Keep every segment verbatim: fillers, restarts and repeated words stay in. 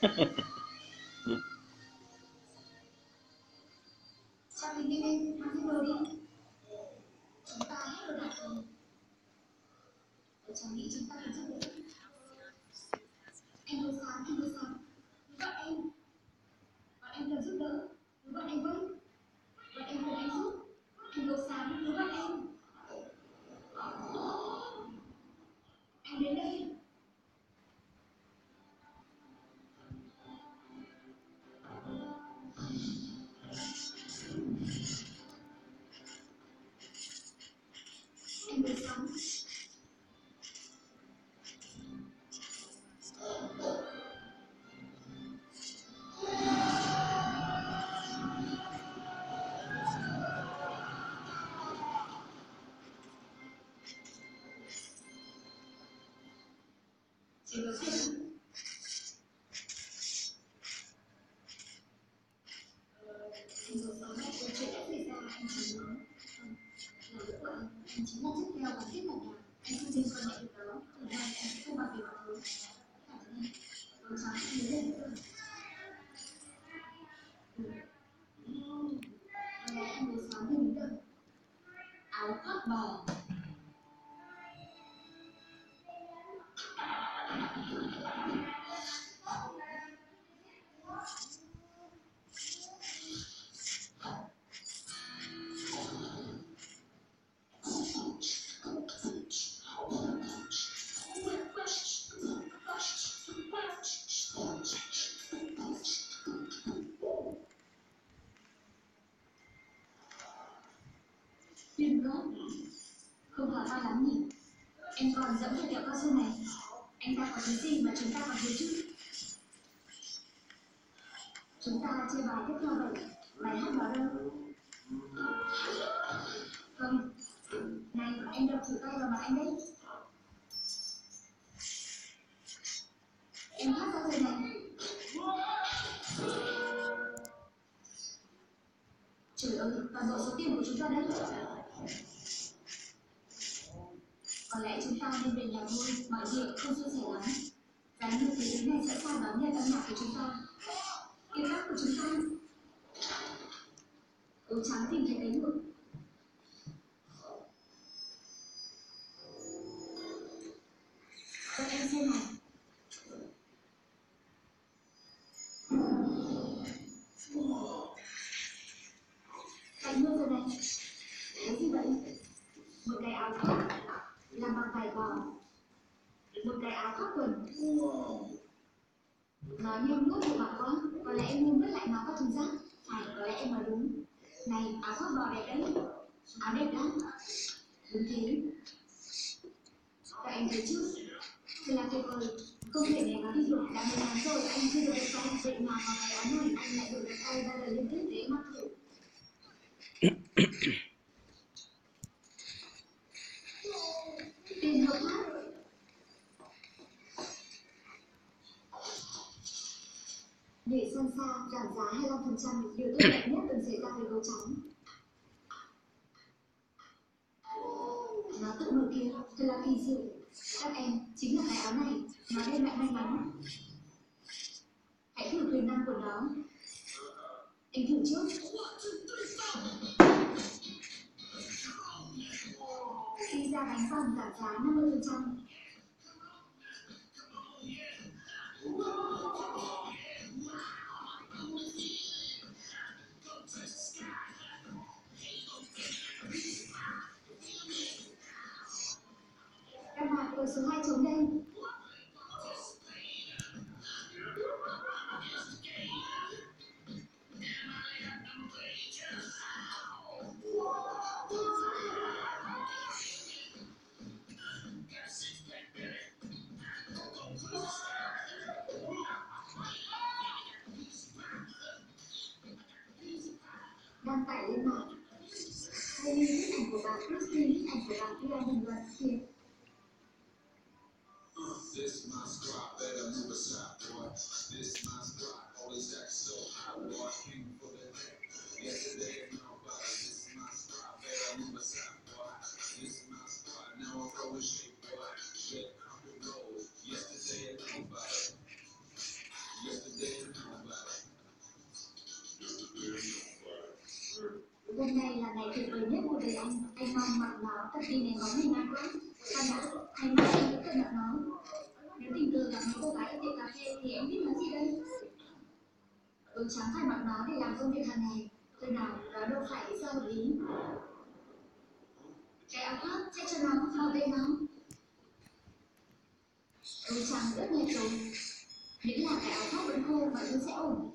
Sao mình đi lên mang thêm đồ đi. Chúng ta hết đồ đạc rồi. Ở trong nghĩ chúng ta cần giúp đỡ. Anh buổi sáng, anh buổi sáng. Gọi em. Gọi em cần giúp đỡ. Gọi em với. Gọi em cần anh giúp. Anh buổi sáng, gọi em. Anh đến đây. Anh buổi sáng. Chị có chuyện không? Anh buổi sáng này, câu chuyện đã xảy ra, anh chỉ nói. Là lỗi của anh. Anh chính là tiếp theo và tiếp mặt nhà. Anh không tin con nhận được đó. Từ nay anh sẽ không bao giờ có thứ. Cảm ơn anh. Buổi sáng anh đến đây nữa. Ừ. Có lẽ anh buổi sáng thì đúng rồi. Áo khoác bò. Tuyên bố. Không hỏi to lắm nhỉ? Em còn dẫm theo kẹo cao su này. Anh ta có thứ gì mà chúng ta còn thiếu chứ? Chúng ta chơi bài tiếp theo vậy. Bài hát đó đâu? Không. Này, em đập thử tay vào mặt anh đấy. Em hát ra rồi này. Trời ơi, toàn bộ số tiền của chúng ta đấy. Có lẽ chúng ta nên về nhà thôi, mọi việc không suôn sẻ lắm. Giá như thế giới này sẵn sàng đón nhận âm nhạc của chúng ta. Yêu ác của chúng ta. Ấu trắng tìm thấy cánh ngược. Cho em xem này. Cánh ngược rồi này. Cái gì vậy? Một cái áo khoác làm bằng vải bò. Một cái áo khoác quần. Nói như nuốt một mặt quá. Có lẽ em nên vứt lại nó vào thùng rác. Phải, có lẽ em nói đúng. Này, áo khoác bò đẹp đấy. Áo đẹp lắm. Đúng thế. Các anh thấy chứ? Thật là tuyệt vời. Công việc này nó đi được đã mấy tháng rồi, anh chưa được đặt tay. Vậy mà vào cái áo này anh lại được đặt tay ba lần liên tiếp để mặc thử. Tiền hợp pháp. Để săn xa, giảm giá hai mươi lăm phần trăm, điều tốt đẹp nhất từng xảy ra với gấu trắng. Nó tự mở kia, thật là kỳ diệu. Các em, chính là cái áo này, nó đem lại may mắn. Hãy thử quyền năng của nó. Anh thử trước. Khi ra bánh xong giảm giá năm mươi phần trăm. Các bạn ở số hai chống đây. Đăng tải lên mạng. Hay như bức ảnh của bà Christine, bức ảnh của bà Pia Hồng Luật kia. This my squad, better move aside, boy. This my squad, always act so hot, boy. King for the neck. Yesterday and nobody. This my squad, better move aside, boy. This my squad, now I'm going shape, boy. Shit, I'm the gold. Yesterday and nobody. Yesterday. đi ném bóng này ngang quá. Con đã, anh mà em vẫn cần gặp nó. Nếu tình cờ gặp mấy cô gái ở tiệm cà phê thì em biết nói gì đây? Tôi chẳng phải mặc nó để làm công việc hàng ngày. Thôi nào, đó đâu phải lý do hợp lý. Cái áo khoác sẽ cho nó bảo vệ nó. Tôi chẳng rất nhẹ rồi. Miễn là cái áo khoác vẫn khô, mọi thứ sẽ ổn.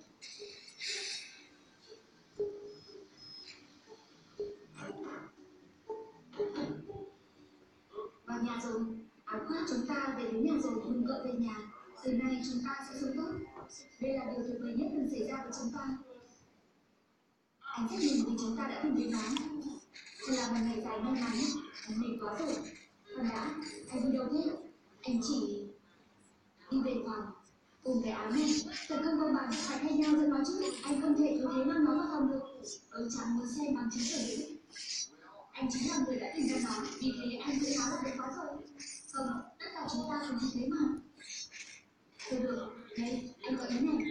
Vào nhà rồi, áo khoác chúng ta về đến nhà rồi, đừng gọi về nhà. Từ nay chúng ta sẽ sống tốt. Đây là điều tuyệt vời nhất từng xảy ra với chúng ta. Anh rất mừng vì chúng ta đã tìm thấy nó. Thật là một ngày dài may mắn, anh mệt quá rồi. Còn đã, anh đi đâu thế? Anh chỉ đi về phòng. Cùng cái áo này, thật không công bằng, phải thay nhau giữa nó chứ. Anh không thể cứ thế mang nó vào phòng được. Tôi chẳng muốn xem bằng chứng sở hữu. Anh chính là người đã tìm ra nó, vì thế anh tự háo là đúng quá rồi. Không, tất cả chúng ta cùng như thế mà. Thôi được, đây, anh có ý này.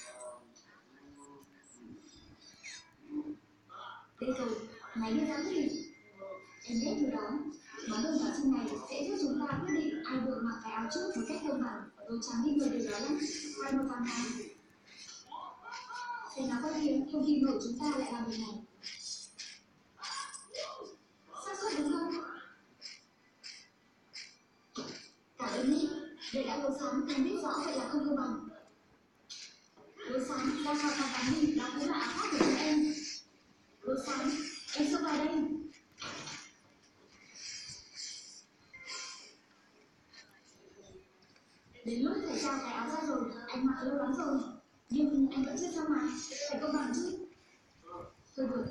Đây rồi, máy đưa ra quyết định. Em biết điều đó. Món đồ nhỏ xinh này sẽ giúp chúng ta quyết định ai được mặc cái áo trước một cách công bằng. Tôi chẳng biết người điều đó lắm. Quay một vòng nào. Thế nó có kìa, không tin nổi chúng ta lại làm việc này. Xác suất đúng không? Cảm ơn nhé. Để đã buổi sáng, anh biết rõ vậy là không công bằng. Buổi sáng, ra khỏi phòng tắm đi, đó cũng là áo khoác của chúng em. Buổi sáng, em xông vào đây. Đến lúc phải trao cái áo ra rồi, anh mặc lâu lắm rồi. Nhưng anh vẫn chưa xong mà, phải công bằng chứ. Thôi được.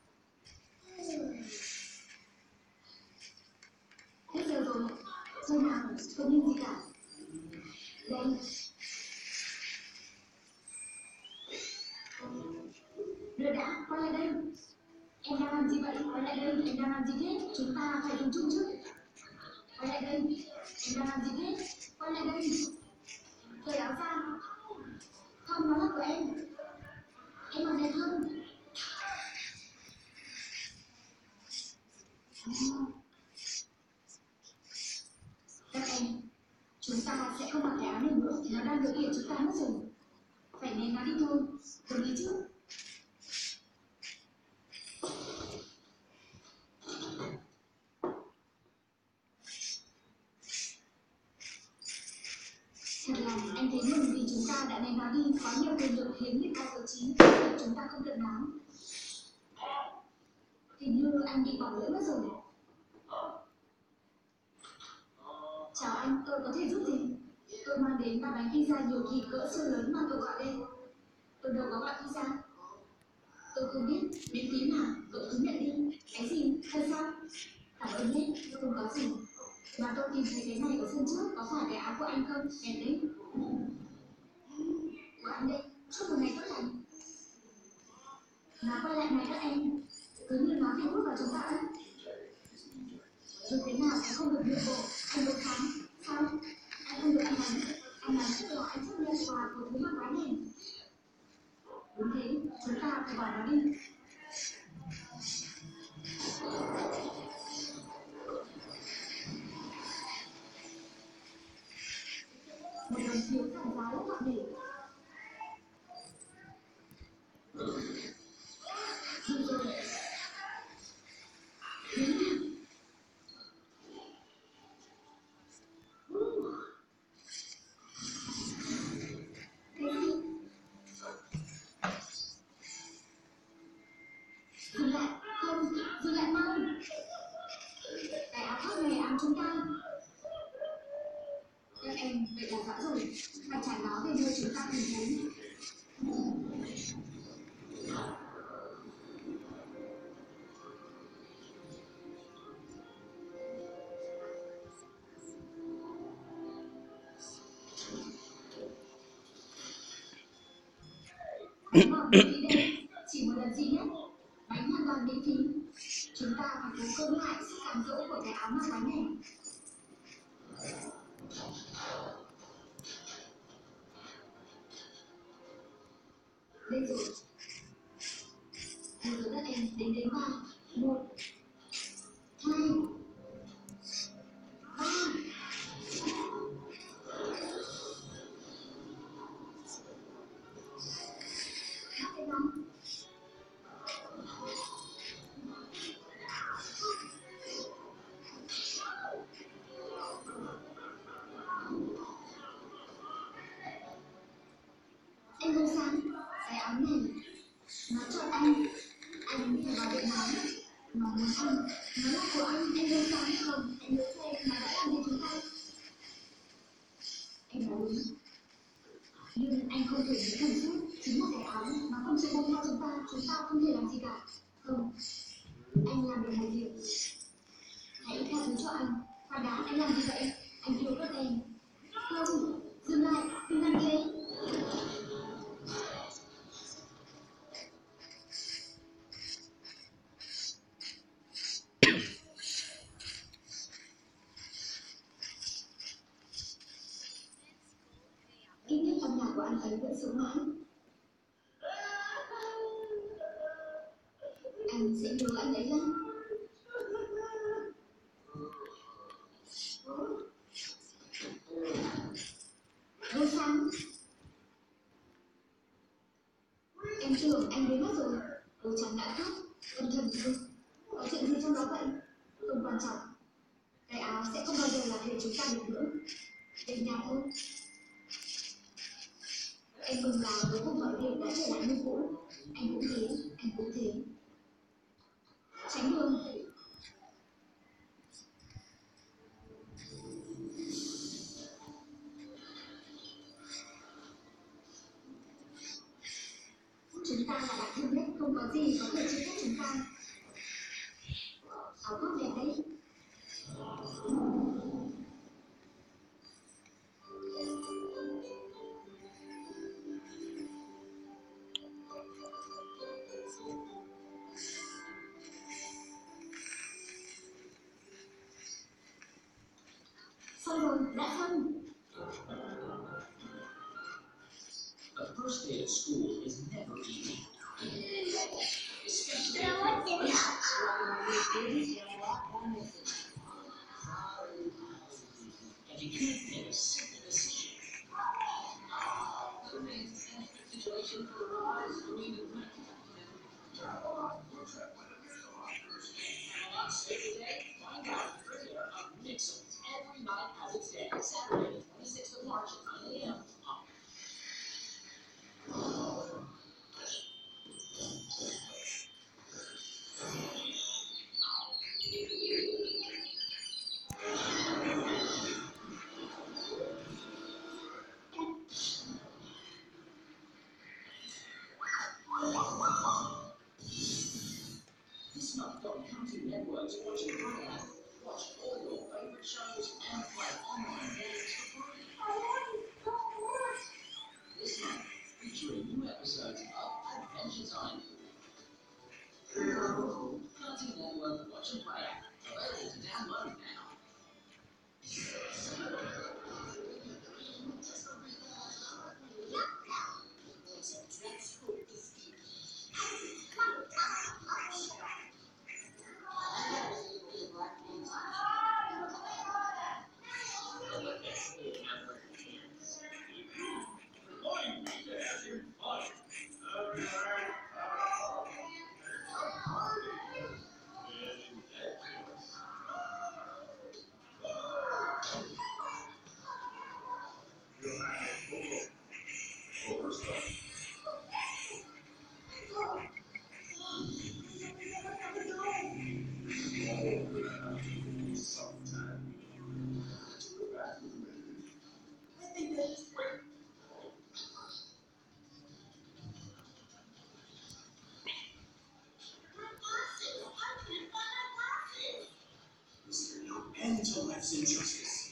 Hết giờ rồi. Thôi nào, không nhìn gì cả. Đây. Đợi đã, quay lại đây. Em đang làm gì vậy? Quay lại đây, em đang làm gì thế? Chúng ta phải dùng chung chứ. Quay lại đây, em đang làm gì thế? Quay lại đây. Cởi áo ra. Không, nó là của em. Em mặc đẹp hơn. Các em, chúng ta sẽ không mặc cái áo này nữa. Nó đang được hiện chúng ta mất rồi. Phải ném nó đi thôi. Đồng ý chứ? Thật là anh thấy mừng vì chúng ta đã ném nó đi. Có nhiều quyền lực hiếm như cao số chín. Chúng ta không cần nó. Hình như anh bị bỏ lỡ mất rồi. Chào anh, tôi có thể giúp gì? Tôi mang đến ba bánh pizza nhiều kỳ cỡ siêu lớn mà cậu gọi đây. Tôi đâu có gọi pizza. Tôi không biết, miễn phí mà, cậu cứ nhận đi. Cái gì? Thật sao? Cảm ơn nhé, tôi không có gì. Mà tôi tìm thấy cái này ở sân trước, có phải cái áo của anh không? Đẹp đấy. Của anh đây, chúc một ngày tốt lành. Nó quay lại này các em. Cứ như nó thì hút vào chúng ta ấy. Dù thế nào cũng không được nhượng bộ. Anh đột thắng. Sao? Anh không được ăn bánh. Anh nói chắc là anh chấp nhận quà của thứ mang bánh này. Đúng thế, chúng ta phải bỏ nó đi. Một đồng thiếu thẳng giá rất nặng nề. Được rồi. Đến nha. Cái gì? Dừng lại, không, dừng lại mau. Cái áo khoác này áo chúng ta. Các em, vậy là rõ rồi. Phải trả nó về nơi chúng ta tìm thấy. Bánh ngọt miễn phí đây. Chỉ một lần duy nhất. Bánh hoàn toàn miễn phí. Chúng ta phải cố công lại sức cám dỗ của cái áo mặc bánh này. Đây rồi. Bây giờ các em đến đến ba. Một, hai, muốn ăn. Nó là của anh, anh đâu dám không? Anh nhớ xem nó đã làm gì chúng ta. Em nói đúng. Nhưng anh không thể nghĩ thẳng suốt. Chính là cái áo nó không chịu buông tha chúng ta. Chúng ta không thể làm gì cả. Không, anh làm được một việc. Hãy tha thứ cho anh. Khoan đã, anh làm gì vậy? Anh yêu các em. Không, dừng lại, đừng làm thế. Ít nhất trong nhà của anh ấy vẫn sống mãi. Anh sẽ nhớ anh ấy lắm. Đôi sáng. Em tưởng anh biến mất rồi. Cô chẳng đã khóc. Âm thầm thôi. Có chuyện gì trong đó vậy? Không quan trọng. Cái áo sẽ không bao giờ là thể chúng ta được nữa. Về nhà thôi. Em mừng là với cuộc mọi việc đã trở lại như cũ. Anh cũng thế, anh cũng thế. Tránh đường. Chúng ta là bạn thân nhất, không có gì có thể chia cắt chúng ta. Áo khoác đẹp đấy. Xong rồi, đã xong. The first day of school is never easy. Especially Đâu if có you're gì first. And you can't make a simple decision. Situation for the rise of even on Saturday, find out the premiere of Nixon's Every Night Has Its Day, Saturday, the twenty-sixth of March at nine a.m. This month on Cartoon Network's Watching Program, watch all your favorite shows and play online games for free. This month, featuring new episodes of Adventure Time. Cartoon Network Watch and Play, available to download now. End to life's injustice.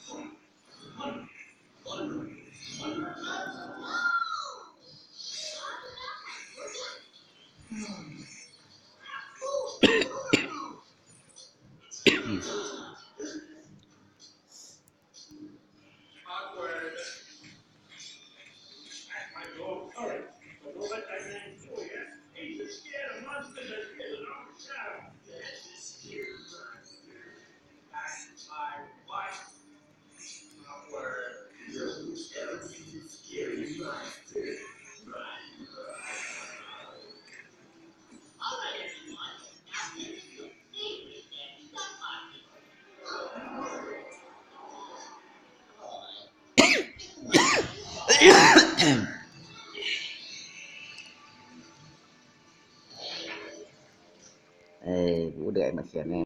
Awkward. My dog, Courage. But don't let that man fool you. He's as scared of monsters as he is an old shadow. Yes, it's scared monster. That's my wife. Awkward. You're scary monster. All right, everyone. Now here's your favorite Daddy Duck Podcast. Ê, Vũ Đức เสียแน่